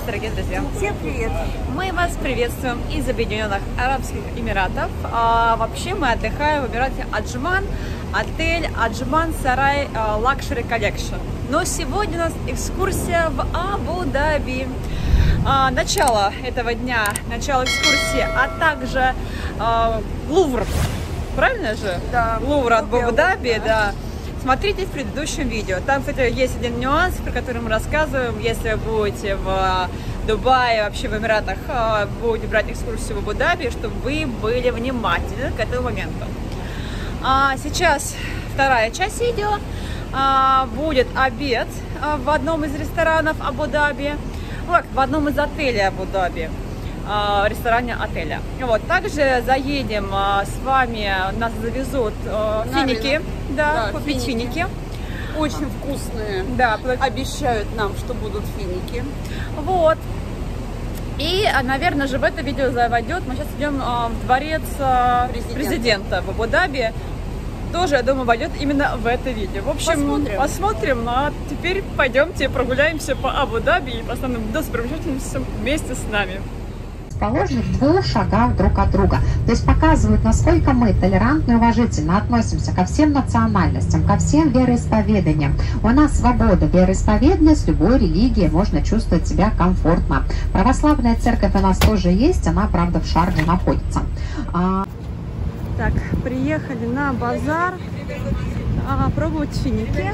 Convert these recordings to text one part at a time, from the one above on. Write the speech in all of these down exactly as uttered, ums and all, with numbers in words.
дорогие друзья! Всем привет! Мы вас приветствуем из Объединенных Арабских Эмиратов. А, вообще мы отдыхаем в Эмирате Аджман, отель Аджман Сарай Luxury Collection. Но сегодня у нас экскурсия в Абу-Даби. А, начало этого дня, начало экскурсии, а также а, Лувр. Правильно же? Да. Лувр от Абу-Даби, да. Смотрите в предыдущем видео. Там, кстати, есть один нюанс, про который мы рассказываем. Если вы будете в Дубае, вообще в Эмиратах, будете брать экскурсию в Абу-Даби, чтобы вы были внимательны к этому моменту. А сейчас вторая часть видео. А, будет обед в одном из ресторанов Абу-Даби, вот, в одном из отелей Абу-Даби. В ресторане отеля. Вот, также заедем а, с вами, нас завезут а, финики, да, да, купить финики. финики. Очень вкусные. Да, обещают нам, что будут финики. Вот. И, наверное же, в это видео заводет. Мы сейчас идем а, в дворец а, президента. президента в Абу-Даби. Тоже, я думаю, войдет именно в это видео. В общем, посмотрим. посмотрим. Ну, а теперь пойдемте прогуляемся по Абу-Даби и по основным достопримечательностям вместе с нами. Расположены в двух шагах друг от друга. То есть показывают, насколько мы толерантно и уважительно относимся ко всем национальностям, ко всем вероисповеданиям. У нас свобода вероисповедания, с любой религией можно чувствовать себя комфортно. Православная церковь у нас тоже есть, она, правда, в Шарме находится. А... Так, приехали на базар а, пробовать финики.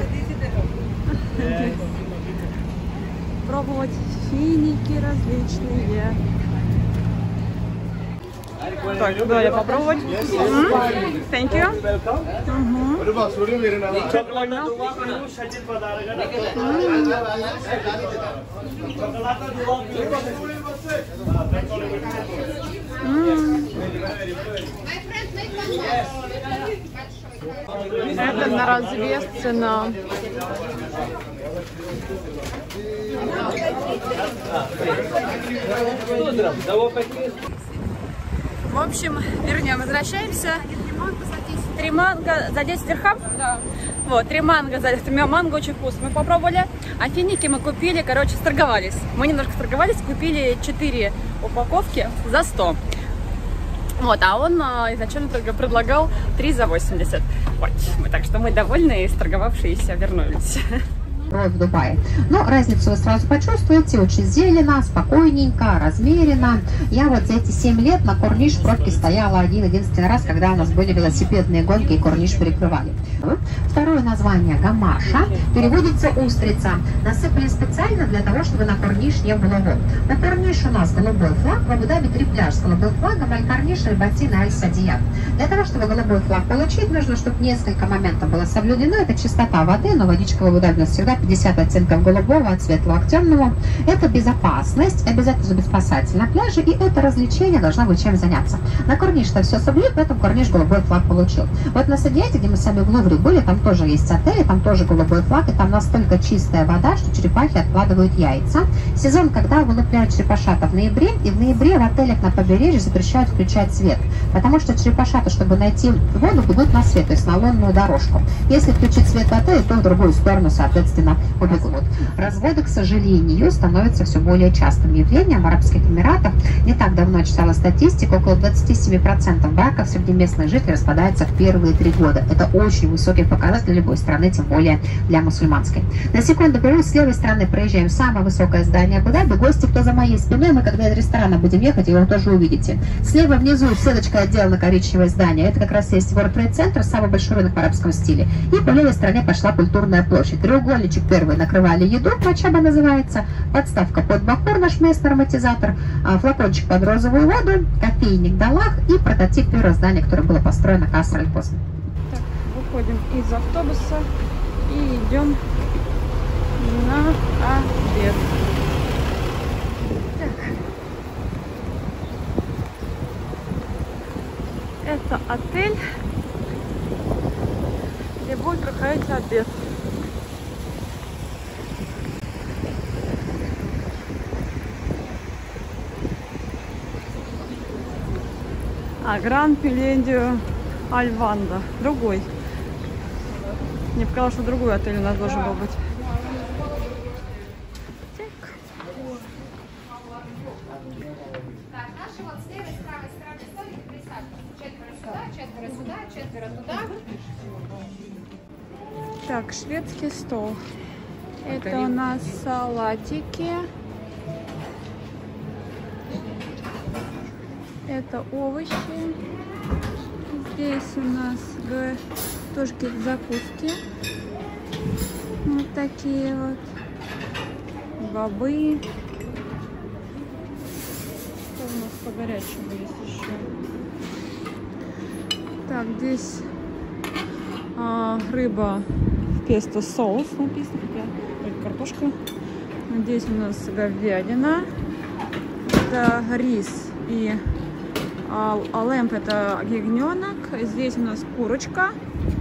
Пробовать финики различные. Так, давай попробовать. Mm-hmm. Thank you. Mm-hmm. Mm. Это на развес цена. В общем, вернем, возвращаемся. Три манго за десять дирхам? Да. Вот, три манго за десять. Манго очень вкусно. Мы попробовали. А финики мы купили, короче, сторговались. Мы немножко сторговались, купили четыре упаковки за сто. Вот, а он а, изначально предлагал три за восемьдесят. Вот, так что мы довольны и сторговавшиеся вернулись. В Дубае. Но разницу вы сразу почувствуете, очень зелено, спокойненько, размеренно. Я вот за эти семь лет на Корниш в пробке стояла один-единственный раз, когда у нас были велосипедные гонки и Корниш перекрывали. Второе название гамаша переводится устрица. Насыпали специально для того, чтобы на Корниш не было вод. На Корниш у нас голубой флаг, в Абу-Даби три пляжа с голубым флагом, Аль-Корниш, Аль-Батин, Аль-Садият. Для того, чтобы голубой флаг получить, нужно, чтобы несколько моментов было соблюдено. Это чистота воды, но водичка в Абу-Даби у нас всегда пятьдесят оттенков голубого, от светлого к темному. Это безопасность, обязательно зубы спасатель на пляже, и это развлечение должно быть чем заняться. На Корниш-то все соблюд, поэтому Корниш голубой флаг получил. Вот на Садияте, где мы сами в Лувре были, там тоже есть отели, там тоже голубой флаг, и там настолько чистая вода, что черепахи откладывают яйца. Сезон, когда вылупляют черепашата в ноябре, и в ноябре в отелях на побережье запрещают включать свет, потому что черепашата, чтобы найти воду, бегут на свет, то есть на лунную дорожку. Если включить свет в отеле, то в другую сторону, соответственно, убегут. Разводы, к сожалению, становятся все более частым явлением в Арабских Эмиратах. Не так давно читала статистику, около двадцати семи процентов браков среди местных жителей распадается в первые три года. Это очень высокий показатель для любой страны, тем более для мусульманской. На секунду прерву, с левой стороны проезжаем самое высокое здание Абу-Даби. Гости, кто за моей спиной, мы когда из ресторана будем ехать, его тоже увидите. Слева внизу сеточкой отделано коричневое здание. Это как раз есть World Trade Center, самый большой рынок в арабском стиле. И по левой стороне пошла культурная площадь. Треугольничек первый накрывали еду, мачаба называется, подставка под бахур, наш местный ароматизатор, флакончик под розовую воду, кофейник Далах и прототип первого здания, которое было построено Каср Аль-Космо. Так, выходим из автобуса и идем на обед. Так. Это отель, где будет проходить обед. А Гран Пилендио Аль-Ванда. Другой. Мне показалось, что другой отель у нас должен был быть. Так. четверо туда. Так, шведский стол. Это у нас салатики. Это овощи. Здесь у нас тоже какие-то закуски. Вот такие вот. Бобы. Что у нас по горячему есть еще? Так, здесь а, рыба в песто соус написано. Картошка. Здесь у нас говядина. Это рис и а, а лэмп это ягненок. Здесь у нас курочка.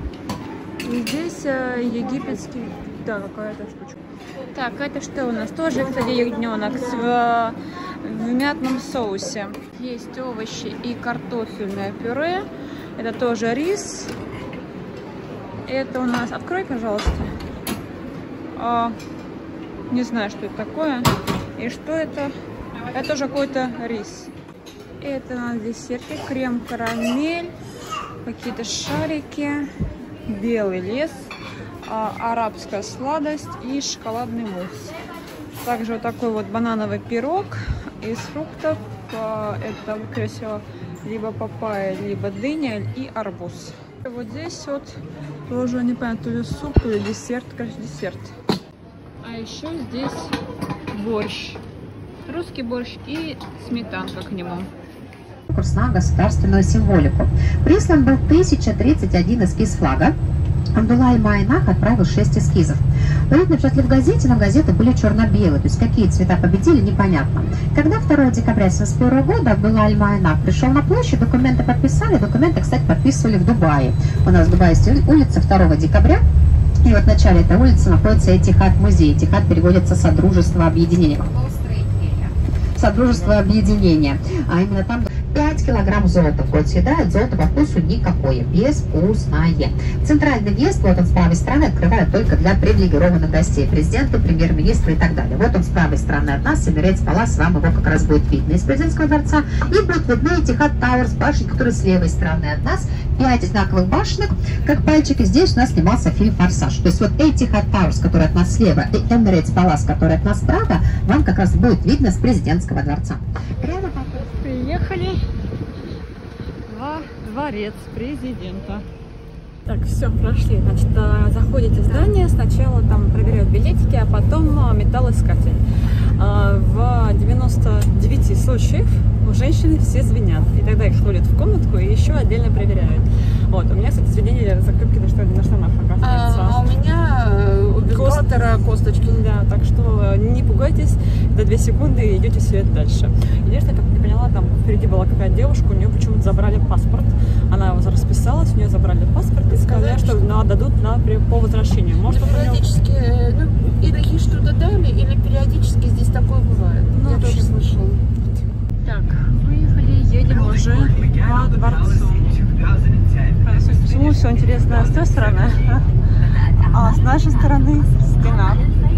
И здесь а, египетский, да, какая-то штучка. Так, это что у нас? Тоже, кстати, ягненок с, в, в мятном соусе. Есть овощи и картофельное пюре. Это тоже рис. Это у нас... Открой, пожалуйста. А, не знаю, что это такое. И что это? Это тоже какой-то рис. Это у нас десерты. Крем-карамель. Какие-то шарики. Белый лес. А, арабская сладость и шоколадный мусс. Также вот такой вот банановый пирог из фруктов. А, это, скорее всего, либо папайя, либо дыня и арбуз. И вот здесь вот тоже непонятно, то ли суп, то ли десерт, конечно, десерт. А еще здесь борщ. Русский борщ и сметанка к нему. Курс на государственную символику. Прислан был тысяча тридцать один эскиз флага. Абдулла Аль-Майнах отправил шесть эскизов. Были напечатали в газете, но газеты были черно-белые, то есть какие цвета победили, непонятно. Когда второго декабря семьдесят первого года Абдулла Аль-Майнах пришел на площадь, документы подписали, документы, кстати, подписывали в Дубае. У нас в Дубае есть улица второго декабря, и вот в начале этой улицы находится Этихад музей. Этихад переводится «Содружество объединения». Содружество объединения. А именно там пять килограмм золота в год съедают, золото по вкусу никакое, безвкусное. Центральный въезд, вот он с правой стороны, открывают только для привилегированных гостей, президента, премьер-министра и так далее. Вот он с правой стороны от нас, Эмирейтс Палас, вам его как раз будет видно из президентского дворца. И будут видны Этихад Тауэрс, башни, которые с левой стороны от нас. Пять знаковых башенок, как пальчики. Здесь у нас снимался фильм «Форсаж». То есть вот Этихад Тауэрс, который от нас слева, и Эмирейтс Палас, который от нас справа, вам как раз будет видно с президентского дворца. Прямо Приехали во дворец президента. Так, все, прошли. Значит, заходите в здание, сначала там проверяют билетики, а потом металлоискатель. В девяноста девяти случаях у женщины все звенят. И тогда их ходят в комнатку и еще отдельно проверяют. Вот, у меня, кстати, звенели закрепки на, что, на штанах, оказывается. А, а у меня у бюстгальтера косточки. Да, так что не пугайтесь, до две секунды и идете себе дальше. Единственное, как я поняла, там впереди была какая-то девушка, у нее почему-то забрали паспорт. Она расписалась, у нее забрали паспорт и сказали, что на, дадут на, по возвращению. Может, периодически, ну, или ей что-то дали, или периодически здесь такое бывает. Ну, я тоже слышала. Так, выехали, едем уже по дворцу. Почему все интересно с той стороны, а с нашей стороны стена.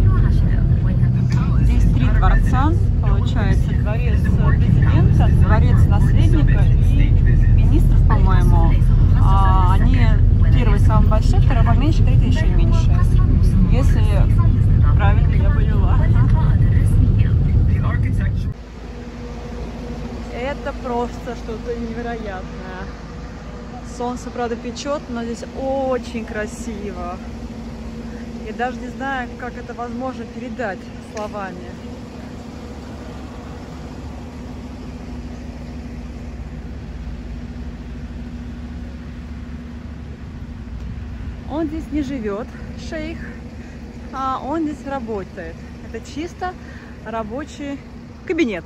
Здесь три дворца, получается, дворец президента, дворец наследника и министров, по-моему. А они первый самый большой, второй поменьше, третий еще меньше. Если правильно я поняла. Это просто что-то невероятное. Солнце, правда, печет, но здесь очень красиво. Я даже не знаю, как это возможно передать словами. Он здесь не живет, шейх, а он здесь работает. Это чисто рабочий кабинет.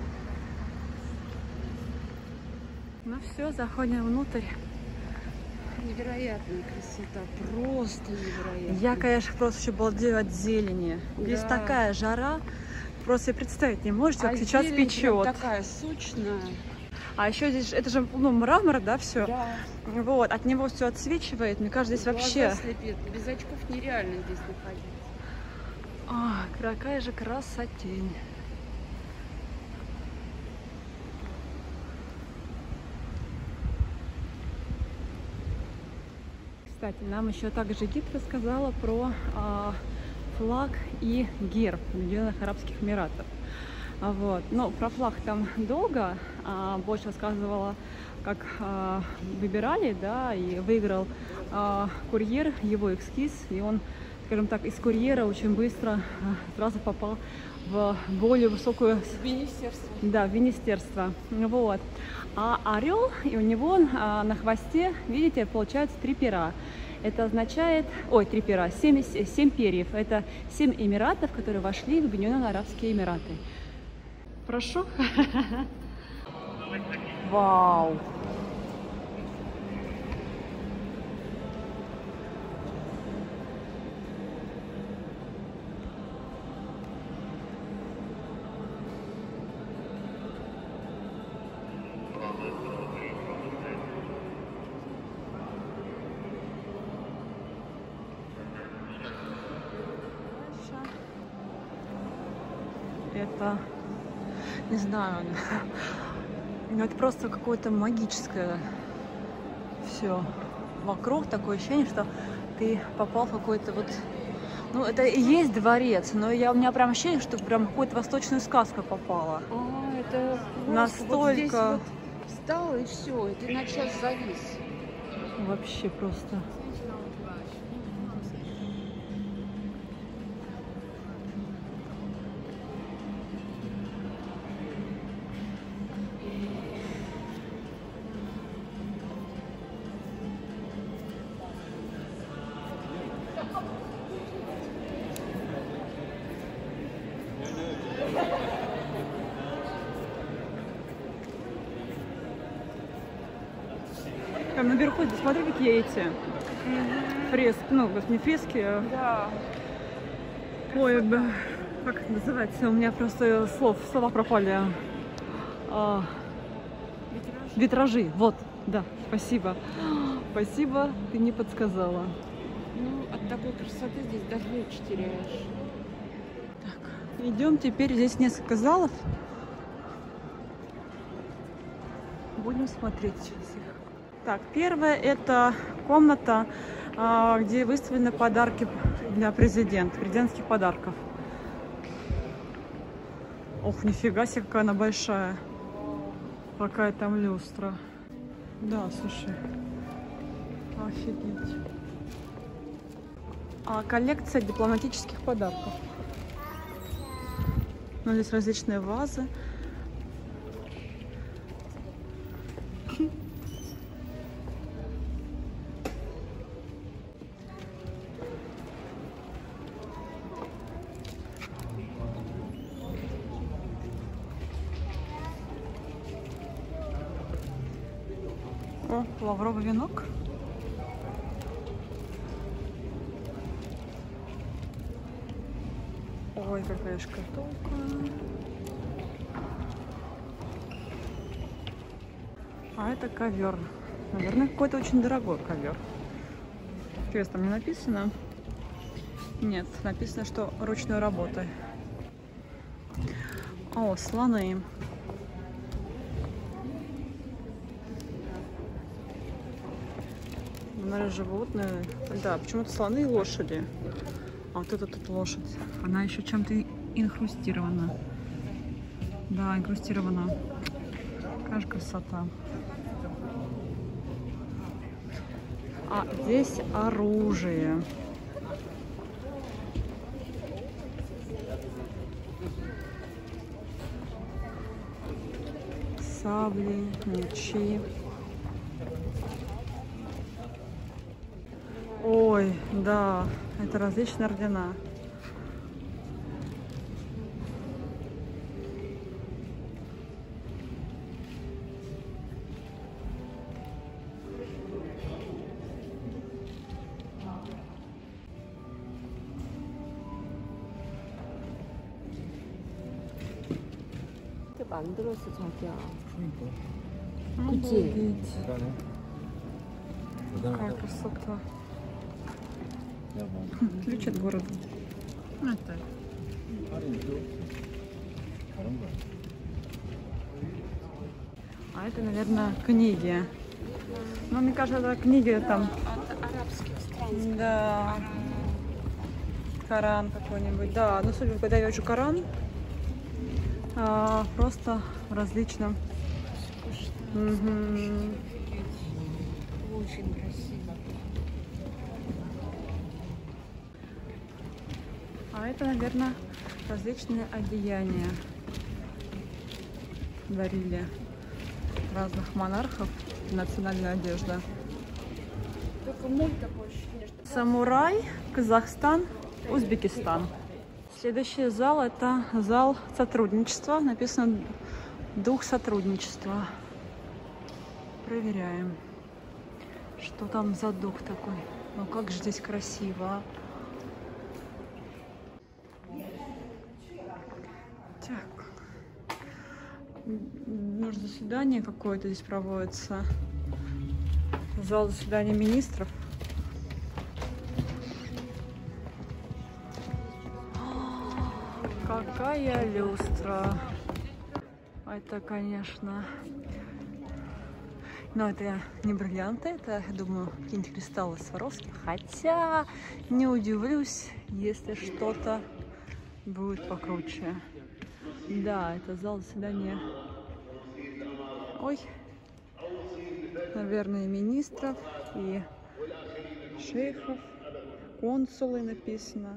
Ну все, заходим внутрь. Невероятная красота, просто невероятная. Я, конечно, просто еще балдею от зелени. Здесь Да. такая жара, просто и представить не можете, А как сейчас зелень печет. такая сочная. А еще здесь, это же, ну, мрамор, да, все. Да. Вот, от него все отсвечивает. Мне кажется, здесь вообще... Глаза слепит. Без очков нереально здесь находиться. А, какая же красотень. Кстати, нам еще также гид рассказала про а, флаг и герб Объединенных Арабских Эмиратов. А, вот. Но про флаг там долго, а, больше рассказывала, как а, выбирали, да, и выиграл а, курьер, его эскиз, и он, скажем так, из курьера очень быстро а, сразу попал в более высокую... В министерство. Да, в министерство. Вот. А орел, и у него а, на хвосте, видите, получается три пера. Это означает... Ой, три пера, семь, семь перьев. Это семь эмиратов, которые вошли в Объединенные Арабские Эмираты. Прошу. Вау! Это, не знаю, но это просто какое-то магическое все вокруг, такое ощущение, что ты попал в какой-то вот, ну это и есть дворец, но я, у меня прям ощущение, что прям в какую-то восточную сказку попала. А, это Настолько... вот здесь вот встал и все, и ты на час завис. Вообще просто. Там наверху, смотри, какие эти mm-hmm. фрески, ну, не фрески, а... Да. Ой, б... как это называется? У меня просто слов, слова пропали. А... Витражи. Витражи, вот, да, спасибо. Спасибо, ты не подсказала. Ну, от такой красоты здесь даже речь теряешь. Так, идем теперь, здесь несколько залов. Будем смотреть сейчас их. Так, первая это комната, где выставлены подарки для президента, президентских подарков. Ох, нифига себе, какая она большая. Какая там люстра. Да, слушай. Офигеть. А коллекция дипломатических подарков. Ну, здесь различные вазы. О, лавровый венок. Ой, какая шкатулка. А это ковер. Наверное, какой-то очень дорогой ковер. Интересно, там не написано? Нет, написано, что ручной работы. О, слоны. Наверное, животные. Да, почему-то слоны и лошади. А вот эта тут лошадь. Она еще чем-то инкрустирована. Да, инкрустирована. Какая же красота. А здесь оружие. Сабли, мечи. Ой, да, это различные ордена. 만들었어 자기야. Кстати. 대단해. Какая 대단하다. красота. 야, 뭐. Ключ от города. Это. 할인 또 다른 거야. А это, наверное, книги. Ну, мне кажется, это книги там. От арабских христианская. Да. Коран какой-нибудь. Да, ну судя, когда я вижу Коран, а, просто в различном. Угу. Очень красиво. А это, наверное, различные одеяния дарили разных монархов, национальная одежда. Только мой такой ощущение, что... Самурай, Казахстан, Узбекистан. Следующий зал — это зал сотрудничества. Написано «Дух сотрудничества». Проверяем, что там за дух такой. Ну как же здесь красиво. Так. Может, заседание какое-то здесь проводится. Зал заседания министров. Какая люстра. Это, конечно... Но это не бриллианты, это, я думаю, какие-нибудь кристаллы Сваровски. Хотя не удивлюсь, если что-то будет покруче. Да, это зал заседания. Ой. Наверное, министров и шейхов. Консулы написано.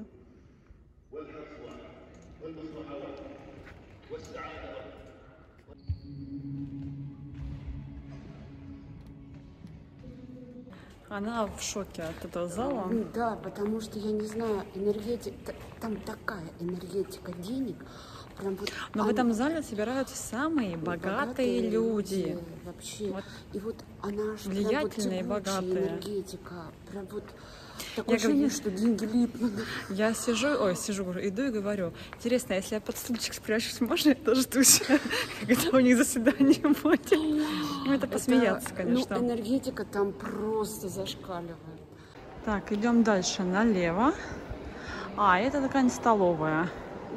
Она в шоке от этого зала. Да, потому что, я не знаю, энергетика, там такая энергетика денег. Прям вот Но она... в этом зале собираются самые богатые, богатые люди. люди. Вообще. Вот. И вот она же влиятельные, прям вот богатые. Энергетика. Прям вот такое Я ощущение, говорю, что деньги липнут. Я сижу, ой, сижу, иду и говорю, интересно, если я под стульчик спрячусь, можно я тоже ждусь, когда у них заседание будет? Ну, это посмеяться, конечно. Ну, энергетика там просто зашкаливает. Так, идем дальше, налево. А, это такая столовая.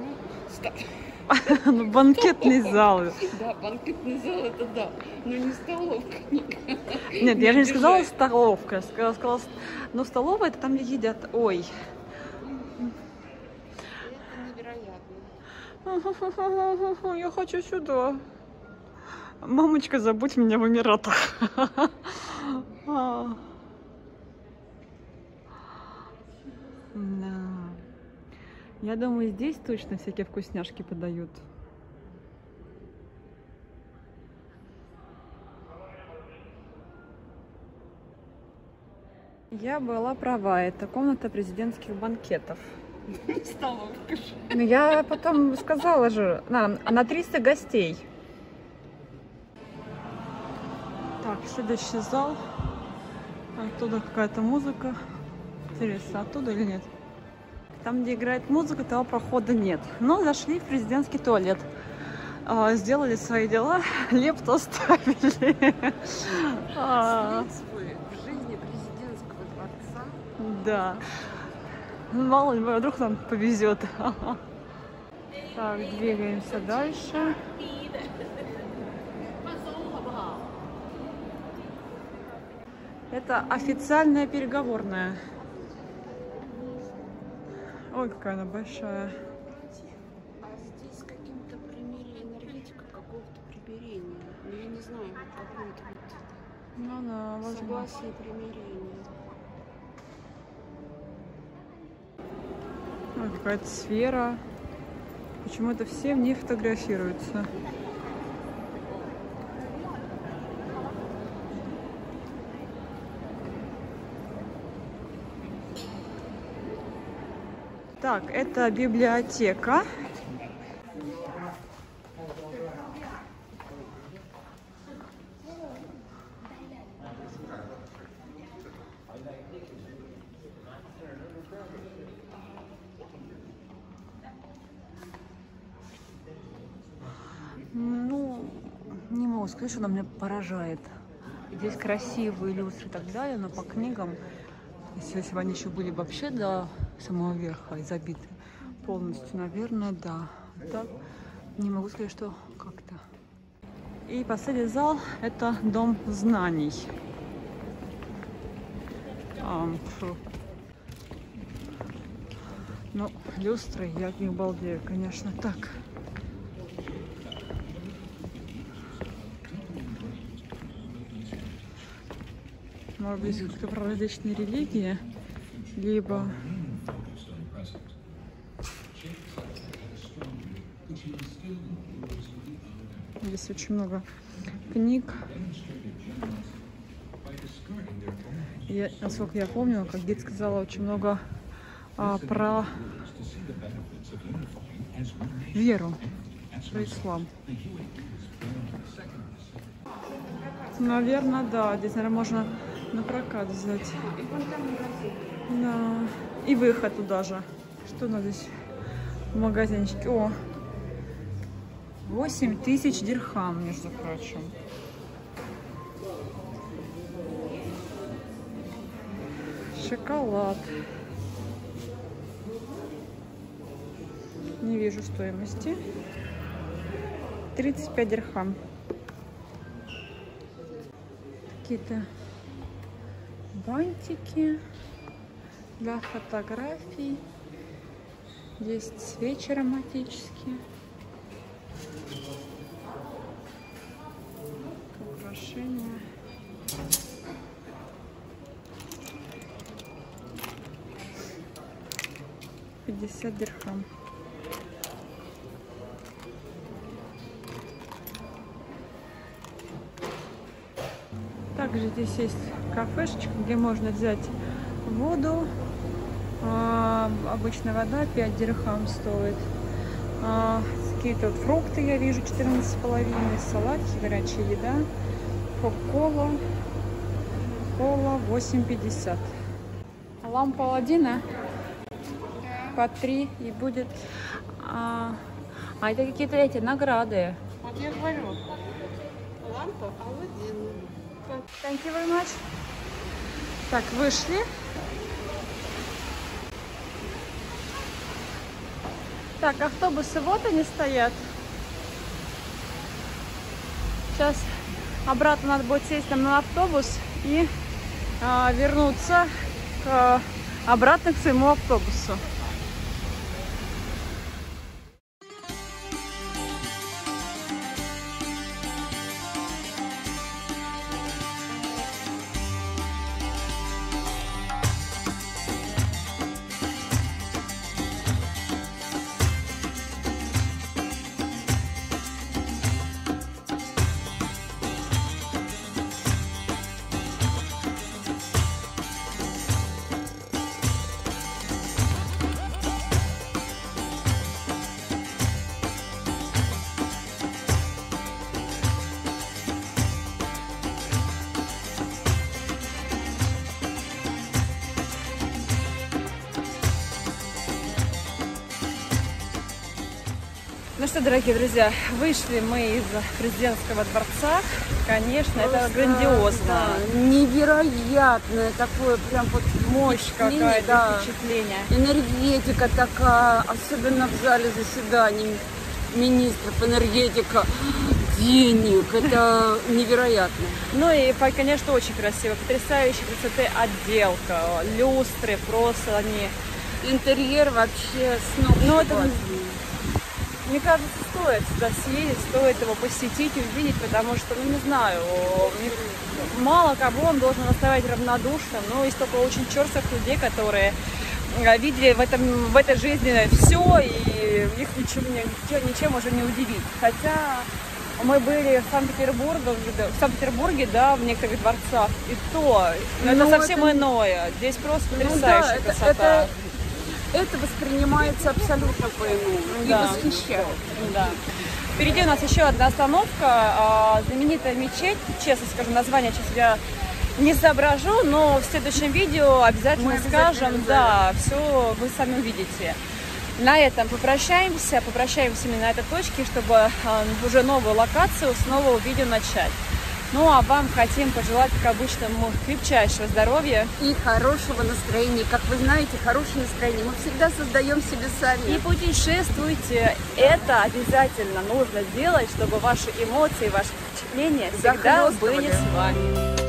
Ну, банкетный зал. Да, банкетный зал, это да. Но не столовка. Нет, я же не сказала столовка. Я сказала, сказала, ну, столовая, это там едят. Ой. Невероятно. Я хочу сюда. Мамочка, забудь меня в Эмиратах. Да. Я думаю, здесь точно всякие вкусняшки подают. Я была права, это комната президентских банкетов. Столовка же. Ну, я потом сказала же, на, на триста гостей. Так, следующий зал. Оттуда какая-то музыка. Интересно, оттуда или нет? Там, где играет музыка, того прохода нет. Но зашли в президентский туалет. Сделали свои дела, лепту оставили. В жизни президентского дворца. Да. Мало ли, вдруг нам повезет. Так, двигаемся дальше. Это официальная переговорная. Ой, какая она большая. А здесь каким-то примере энергетика какого-то примирения. Ну, я не знаю, вот какое-то вот Ну да, возможно. согласие и примирение. Ой, какая-то сфера. Почему-то все в ней фотографируются. Так, это библиотека. Ну, не могу сказать, что она меня поражает. Здесь красивые люстры и так далее, но по книгам, если, если бы они еще были вообще до самого верха и забиты полностью, наверное, да. Так, не могу сказать, что как-то. И последний зал – это Дом знаний. А, фу. Ну, люстры, я от них балдею, конечно. Так. Может быть, как-то про различные религии, либо... Здесь очень много книг. Я, насколько я помню, как гид сказала, очень много а, про веру, про ислам. Наверное, да. Здесь, наверное, можно на прокат взять. Да. И выход туда же. Что у нас здесь в магазинчике? О! восемь тысяч дирхам, между прочим. Шоколад. Не вижу стоимости. тридцать пять дирхам. Какие-то бантики для фотографий. Есть свечи ароматические. Украшения. пятьдесят дирхам. Также здесь есть кафешечка, где можно взять воду. А, обычная вода пять дирхам стоит. А, какие-то фрукты я вижу четырнадцать с половиной, салатики, горячая еда, кока-кола, кола восемь пятьдесят. Лампа Аладдина по три и будет. А, а это какие-то эти награды. Вот я говорю, лампа Аладдина. Thank you very much. Так, вышли. Так, автобусы вот они стоят. Сейчас обратно надо будет сесть нам на автобус и а, вернуться к, обратно к своему автобусу. Ну что, дорогие друзья, вышли мы из президентского дворца. Конечно, это грандиозно. Да, невероятное такое, прям вот Мощь какая-то, да. впечатление. Энергетика такая, особенно в зале заседаний министров, энергетика, денег, это невероятно. Ну и, конечно, очень красиво. Потрясающей красоты отделка, люстры, просто они... Интерьер вообще с ног. Ну, это... Мне кажется, стоит сюда съездить, стоит его посетить, увидеть, потому что, ну, не знаю, мало кого он должен оставить равнодушным, но есть только очень черствых людей, которые видели в, этом, в этой жизни все, и их ничем, ничем, ничем уже не удивить. Хотя мы были в Санкт-Петербурге, в Санкт-Петербурге, да, в некоторых дворцах, и то, ну, это совсем это... иное. Здесь просто потрясающая ну, да, красота. Это, это... Это воспринимается абсолютно по-иному, да. И восхищает. Да. Впереди у нас еще одна остановка, знаменитая мечеть. Честно скажу, название сейчас я не соображу, но в следующем видео обязательно, обязательно скажем. Да, все вы сами увидите. На этом попрощаемся, попрощаемся именно на этой точке, чтобы уже новую локацию с нового видео начать. Ну, а вам хотим пожелать, как обычно, крепчайшего здоровья. И хорошего настроения. Как вы знаете, хорошее настроение мы всегда создаем себе сами. И путешествуйте. Это обязательно нужно сделать, чтобы ваши эмоции, ваши впечатления всегда были с вами.